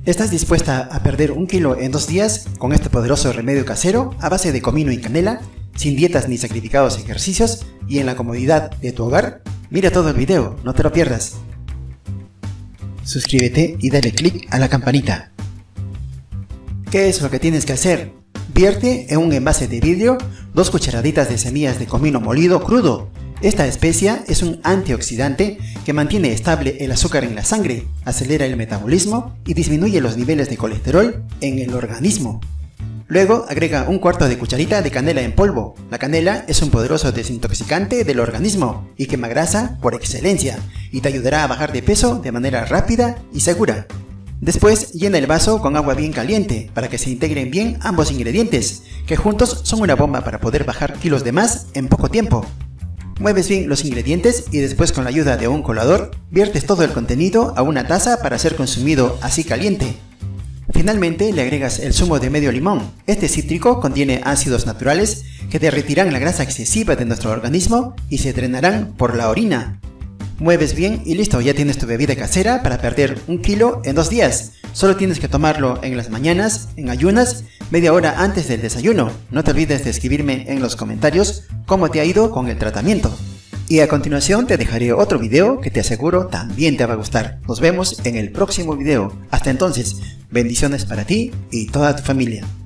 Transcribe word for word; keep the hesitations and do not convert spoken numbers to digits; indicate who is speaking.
Speaker 1: ¿Estás dispuesta a perder un kilo en dos días con este poderoso remedio casero a base de comino y canela, sin dietas ni sacrificados ejercicios y en la comodidad de tu hogar? Mira todo el video, no te lo pierdas. Suscríbete y dale click a la campanita. ¿Qué es lo que tienes que hacer? Vierte en un envase de vidrio dos cucharaditas de semillas de comino molido crudo. Esta especia es un antioxidante que mantiene estable el azúcar en la sangre, acelera el metabolismo y disminuye los niveles de colesterol en el organismo. Luego agrega un cuarto de cucharita de canela en polvo. La canela es un poderoso desintoxicante del organismo y quema grasa por excelencia y te ayudará a bajar de peso de manera rápida y segura. Después llena el vaso con agua bien caliente para que se integren bien ambos ingredientes, que juntos son una bomba para poder bajar kilos de más en poco tiempo. Mueves bien los ingredientes y después, con la ayuda de un colador, viertes todo el contenido a una taza para ser consumido así caliente. Finalmente le agregas el zumo de medio limón. Este cítrico contiene ácidos naturales que derretirán la grasa excesiva de nuestro organismo y se drenarán por la orina. Mueves bien y listo, ya tienes tu bebida casera para perder un kilo en dos días. Solo tienes que tomarlo en las mañanas, en ayunas, media hora antes del desayuno. No te olvides de escribirme en los comentarios cómo te ha ido con el tratamiento. Y a continuación te dejaré otro video que te aseguro también te va a gustar. Nos vemos en el próximo video. Hasta entonces, bendiciones para ti y toda tu familia.